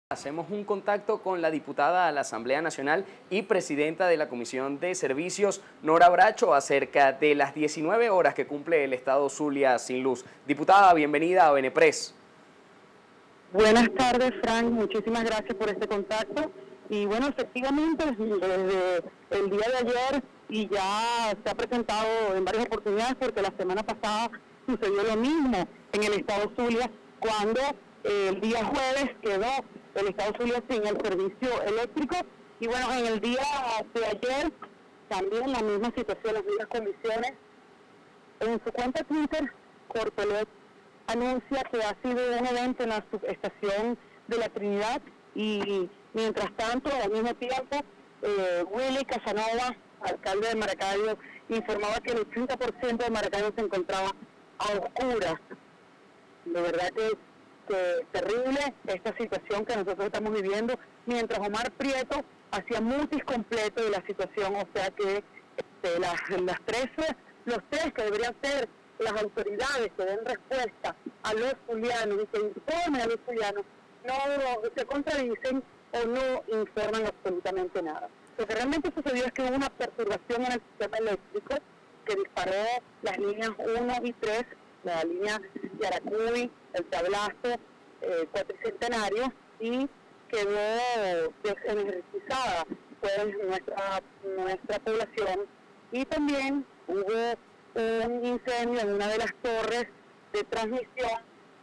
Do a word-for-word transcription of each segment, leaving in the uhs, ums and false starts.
Hacemos un contacto con la diputada a la Asamblea Nacional y presidenta de la Comisión de Servicios, Nora Bracho, acerca de las diecinueve horas que cumple el estado Zulia sin luz. Diputada, bienvenida a Venepres. Buenas tardes, Frank. Muchísimas gracias por este contacto. Y bueno, efectivamente, desde el día de ayer y ya se ha presentado en varias oportunidades, porque la semana pasada sucedió lo mismo en el estado Zulia, cuando eh, el día jueves quedó el estado Zulia sin el servicio eléctrico. Y bueno, en el día de ayer también la misma situación, las mismas condiciones. En su cuenta Twitter, Corpelet anuncia que ha sido un evento en la subestación de la Trinidad, y mientras tanto, al mismo tiempo, eh, Willy Casanova, alcalde de Maracaibo, informaba que el ochenta por ciento de Maracaibo se encontraba a oscuras. De verdad que, que terrible esta situación que nosotros estamos viviendo, mientras Omar Prieto hacía mutis completo de la situación, o sea que este, las, las tres, los tres que deberían ser las autoridades que den respuesta a los zulianos y que informen a los zulianos, no se contradicen o no informan absolutamente nada. Lo que realmente sucedió es que hubo una perturbación en el sistema eléctrico que disparó las líneas uno y tres, la línea Yaracuy, el Tablazo, eh, Cuatricentenario, y quedó desenergizada pues nuestra, nuestra población. Y también hubo un incendio en una de las torres de transmisión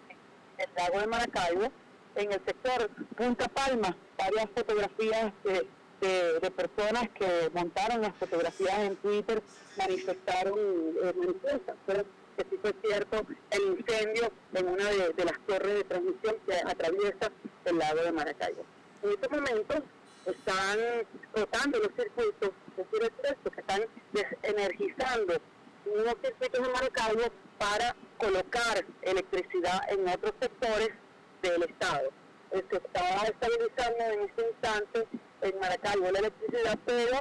del lago de Maracaibo, en el sector Punta Palma. Varias fotografías de, de, de personas que montaron las fotografías en Twitter manifestaron, eh, manifiestan, pero que sí fue cierto el incendio en una de, de las torres de transmisión que atraviesa el lago de Maracaibo. En estos momentos están rotando los circuitos, es decir, esto, que están desenergizando unos circuitos de Maracaibo para colocar electricidad en otros sectores del estado. Se está estabilizando en este instante en Maracaibo la electricidad, pero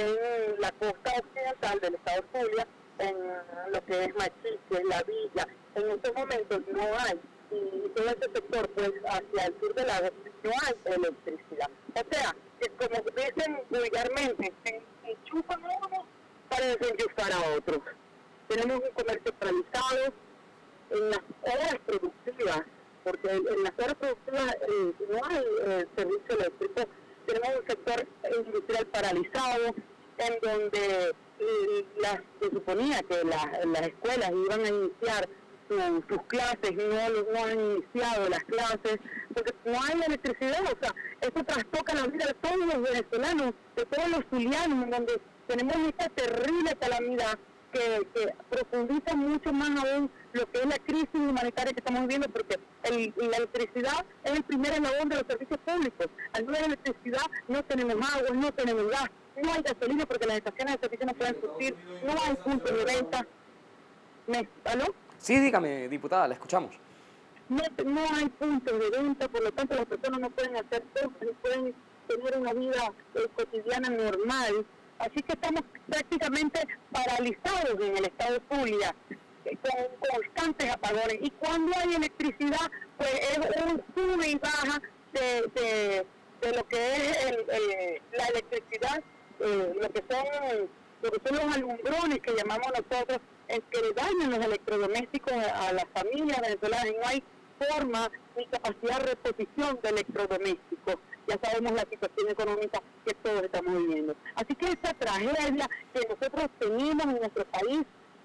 en la costa occidental del estado Zulia, en lo que es Machique, La Villa, en estos momentos no hay, y todo este sector pues hacia el sur del lago no hay electricidad. O sea, es como dicen vulgarmente, se enchufan a uno para desenchufar a otros. Tenemos un comercio paralizado en las horas productivas, porque en las horas productivas eh, no hay eh, servicio eléctrico. Tenemos un sector industrial paralizado, en donde eh, las, se suponía que la, las escuelas iban a iniciar su, sus clases, no, no han iniciado las clases, porque no hay electricidad. O sea, eso trastoca la vida de todos los venezolanos, de todos los zulianos, en donde tenemos esta terrible calamidad que, que profundiza mucho más aún lo que es la crisis humanitaria que estamos viviendo, porque el, la electricidad es el primer eslabón de los servicios públicos. Al no haber electricidad no tenemos agua, no tenemos gas, no hay gasolina porque las estaciones de servicio no pueden surtir, no hay puntos de venta. ¿Me, ¿Aló? Sí, dígame, diputada, la escuchamos. No, no hay puntos de venta, por lo tanto las personas no pueden hacer cosas, no pueden tener una vida eh, cotidiana normal. Así que estamos prácticamente paralizados en el estado Zulia, eh, con constantes apagones. Y cuando hay electricidad, pues es un sube y baja de, de, de lo que es el, el, la electricidad, eh, lo que son lo que son los alumbrones que llamamos nosotros, en que le dañan los electrodomésticos a, a las familias venezolanas, y no hay forma ni capacidad de reposición de electrodomésticos. Ya sabemos la situación económica que todos estamos viviendo. Así que esta tragedia que nosotros tenemos en nuestro país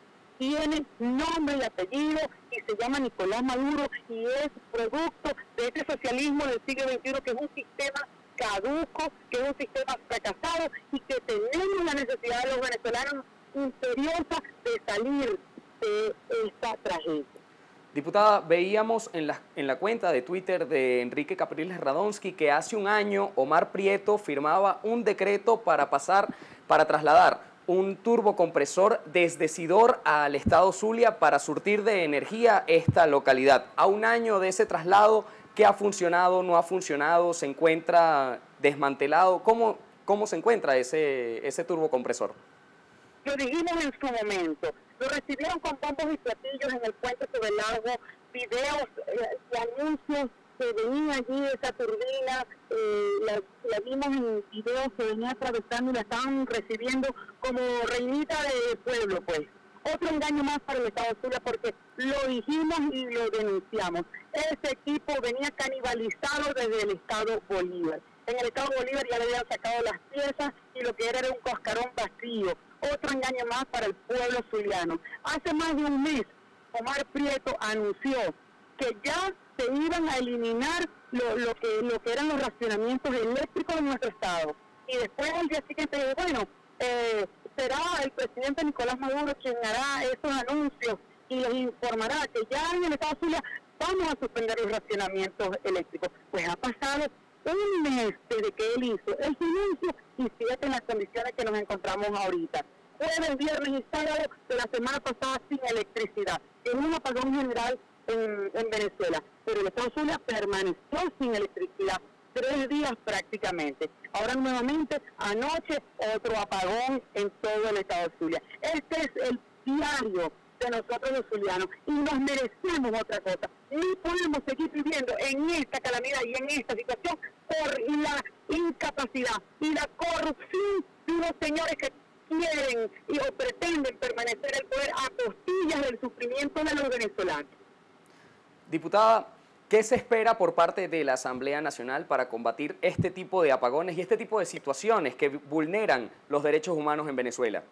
tiene nombre y apellido y se llama Nicolás Maduro, y es producto de este socialismo del siglo veintiuno, que es un sistema caduco, que es un sistema fracasado, y que tenemos la necesidad de los venezolanos imperiosa de salir de esta tragedia. Diputada, veíamos en la, en la cuenta de Twitter de Enrique Capriles Radonsky que hace un año Omar Prieto firmaba un decreto para pasar, para trasladar un turbocompresor desde Sidor al estado Zulia para surtir de energía esta localidad. A un año de ese traslado, ¿qué ha funcionado, no ha funcionado, se encuentra desmantelado? ¿Cómo, cómo se encuentra ese, ese turbocompresor? Lo dijimos en su momento, lo recibieron con bombos y platillos en el puente sobre el lago, videos eh, y anuncios que venía allí esa turbina, eh, la, la vimos en videos que venía atravesando y la estaban recibiendo como reinita de pueblo, pues. Otro engaño más para el Estado Zulia porque lo dijimos y lo denunciamos. Ese equipo venía canibalizado desde el Estado Bolívar. En el Estado Bolívar ya le habían sacado las piezas y lo que era era un cascarón vacío. Otro engaño más para el pueblo zuliano. Hace más de un mes, Omar Prieto anunció que ya se iban a eliminar lo, lo, que, lo que eran los racionamientos eléctricos en nuestro estado. Y después al día siguiente dijo, bueno, eh, será el presidente Nicolás Maduro quien hará esos anuncios y les informará que ya en el estado Zulia vamos a suspender los racionamientos eléctricos. Pues ha pasado un mes desde que él hizo el anuncio y sigue en las condiciones que nos encontramos ahorita. Jueves, viernes y sábado de la semana pasada sin electricidad, en un apagón general en, en Venezuela. Pero el estado Zulia permaneció sin electricidad tres días prácticamente. Ahora nuevamente, anoche, otro apagón en todo el estado Zulia. Este es el diario de nosotros los zulianos y nos merecemos otra cosa. No podemos seguir viviendo en esta calamidad y en esta situación por la incapacidad y la corrupción de unos señores que quieren y o pretenden permanecer en el poder a costillas del sufrimiento de los venezolanos. Diputada, ¿qué se espera por parte de la Asamblea Nacional para combatir este tipo de apagones y este tipo de situaciones que vulneran los derechos humanos en Venezuela?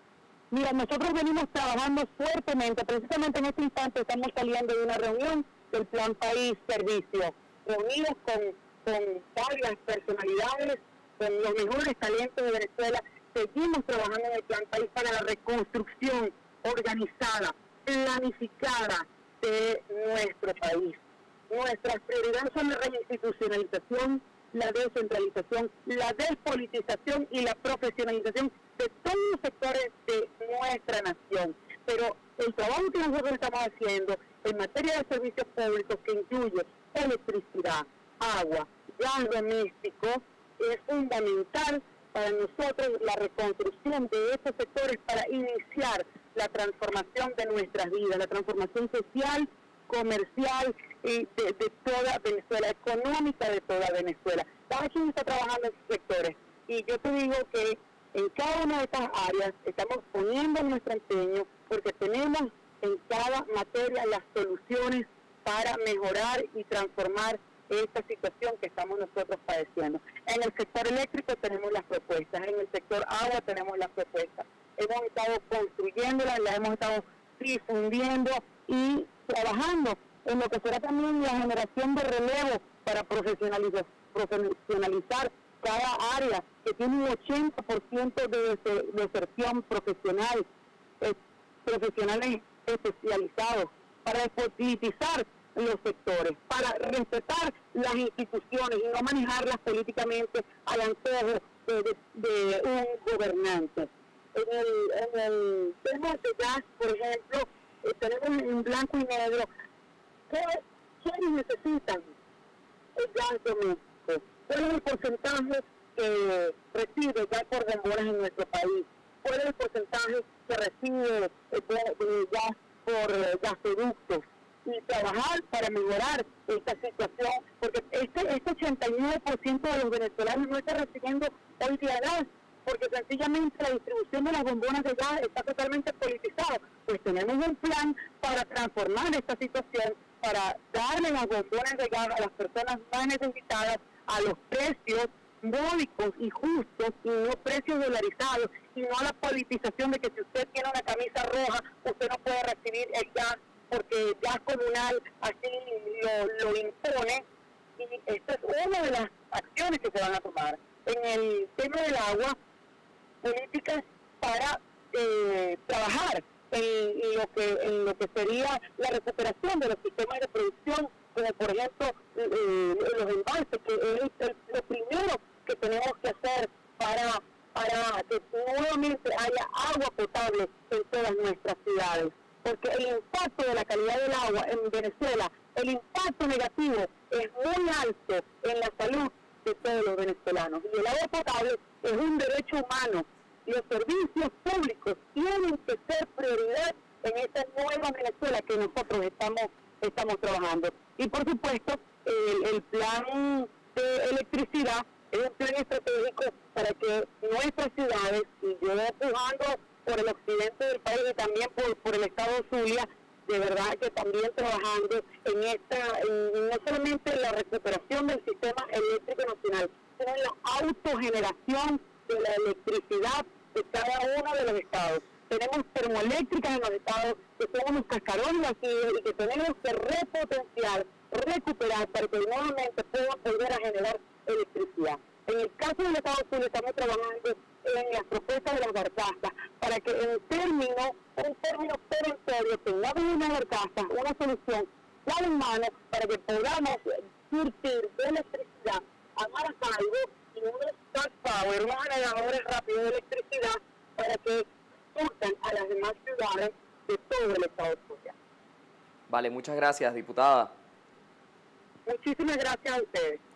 Mira, nosotros venimos trabajando fuertemente, precisamente en este instante estamos saliendo de una reunión del Plan País Servicio, reunidos con, con varias personalidades, con los mejores talentos de Venezuela. Seguimos trabajando en el Plan País para la reconstrucción organizada, planificada de nuestro país. Nuestras prioridades son la reinstitucionalización, la descentralización, la despolitización y la profesionalización de todos los sectores de nuestra nación. Pero el trabajo que nosotros estamos haciendo en materia de servicios públicos, que incluye electricidad, agua, gas doméstico, es fundamental para nosotros la reconstrucción de estos sectores para iniciar la transformación de nuestras vidas, la transformación social, comercial y de, de toda Venezuela, económica de toda Venezuela. Cada quien está trabajando en sus sectores y yo te digo que en cada una de estas áreas estamos poniendo nuestro empeño porque tenemos en cada materia las soluciones para mejorar y transformar esta situación que estamos nosotros padeciendo. En el sector eléctrico tenemos las propuestas, en el sector agua tenemos las propuestas. Hemos estado construyéndolas, las hemos estado difundiendo y trabajando en lo que será también la generación de relevo para profesionalizar, profesionalizar cada área, que tiene un ochenta por ciento de deserción profesional, eh, profesionales especializados, para despolitizar los sectores, para respetar las instituciones y no manejarlas políticamente al antojo de, de, de un gobernante. En el, en el tema de gas, por ejemplo, eh, tenemos en blanco y negro ¿qué, quiénes necesitan el gas doméstico? ¿Cuál es el porcentaje que recibe gas por bombonas en nuestro país? ¿Cuál es el porcentaje que recibe el gas por eh, gasoductos? Y trabajar para mejorar esta situación, porque este, este ochenta y nueve por ciento de los venezolanos no está recibiendo hoy día gas, porque sencillamente la distribución de las bombonas de gas está totalmente politizada. Pues tenemos un plan para transformar esta situación, para darle las bombonas de gas a las personas más necesitadas a los precios módicos y justos, y no precios dolarizados, y no a la politización de que si usted tiene una camisa roja, usted no puede recibir el gas porque el gas comunal así lo, lo impone, y esta es una de las acciones que se van a tomar. En el tema del agua, políticas para eh, trabajar en lo que en lo que sería la recuperación de los sistemas de producción, como por ejemplo eh, los embalses, que es el, lo primero que tenemos que hacer para, para que nuevamente haya agua potable en todas nuestras ciudades. Porque el impacto de la calidad del agua en Venezuela, el impacto negativo es muy alto en la salud de todos los venezolanos. Y el agua potable es un derecho humano. Y los servicios públicos tienen que ser prioridad en esta nueva Venezuela que nosotros estamos, estamos trabajando. Y por supuesto, el, el plan de electricidad es un plan estratégico para que nuestras ciudades, y yo empujando por el occidente del país y también por, por el estado Zulia, de verdad que también trabajando en esta, en, no solamente en la recuperación del sistema eléctrico nacional, sino en la autogeneración de la electricidad de cada uno de los estados. Tenemos termoeléctricas en los estados que son unos cascarones vacíos y que tenemos que repotenciar, recuperar para que nuevamente puedan volver a generar electricidad. En el caso del estado Zulia estamos trabajando en las propuestas de las barcazas para que en término, un término perentorio, tengamos una barcaza, una solución ya en mano para que podamos surtir de electricidad a Maracaibo y unos Stack Power, unos generadores rápidos de electricidad para que surtan a las demás ciudades de todo el estado Zulia. Vale, muchas gracias, diputada. Muchísimas gracias a ustedes.